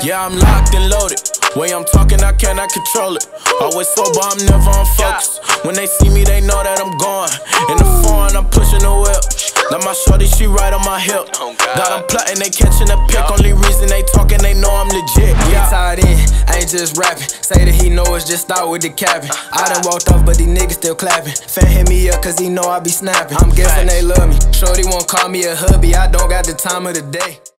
Yeah, I'm locked and loaded. Way I'm talking, I cannot control it. Always sober, I'm never on focus. When they see me, they know that I'm going. In the foreign, I'm pushing the whip. Now my shorty, she right on my hip. Got them plotting, they catching a pick. Only reason they talking, they know I'm legit. Yeah, tied in, I ain't just rapping. Say that he know it's just out with the cabin. I done walked off, but these niggas still clapping. Fan hit me up, cause he know I be snapping. I'm guessing they love me. Shorty won't call me a hubby, I don't got the time of the day.